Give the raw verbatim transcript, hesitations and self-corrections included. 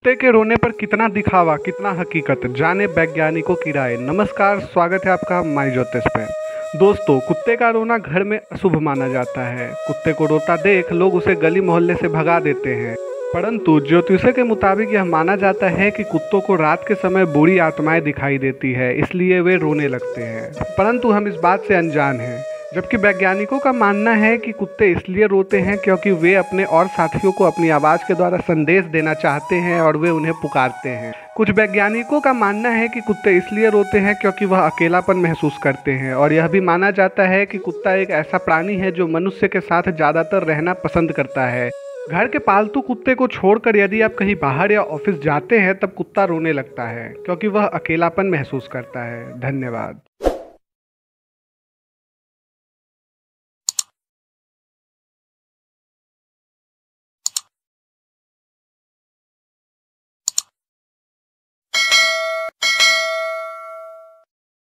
कुत्ते के रोने पर कितना दिखावा कितना हकीकत, जाने वैज्ञानिकों की राय। नमस्कार, स्वागत है आपका माई ज्योतिष पे। दोस्तों, कुत्ते का रोना घर में अशुभ माना जाता है। कुत्ते को रोता देख लोग उसे गली मोहल्ले से भगा देते हैं, परंतु ज्योतिषों के मुताबिक यह माना जाता है कि कुत्तों को रात के समय बुरी आत्माएं दिखाई देती है, इसलिए वे रोने लगते हैं। परंतु हम इस बात से अनजान हैं। जबकि वैज्ञानिकों का मानना है कि कुत्ते इसलिए रोते हैं क्योंकि वे अपने और साथियों को अपनी आवाज़ के द्वारा संदेश देना चाहते हैं और वे उन्हें पुकारते हैं। कुछ वैज्ञानिकों का मानना है कि कुत्ते इसलिए रोते हैं क्योंकि वह अकेलापन महसूस करते हैं, और यह भी माना जाता है कि कुत्ता एक ऐसा प्राणी है जो मनुष्य के साथ ज़्यादातर रहना पसंद करता है। घर के पालतू कुत्ते को छोड़कर यदि आप कहीं बाहर या ऑफिस जाते हैं तब कुत्ता रोने लगता है क्योंकि वह अकेलापन महसूस करता है। धन्यवाद।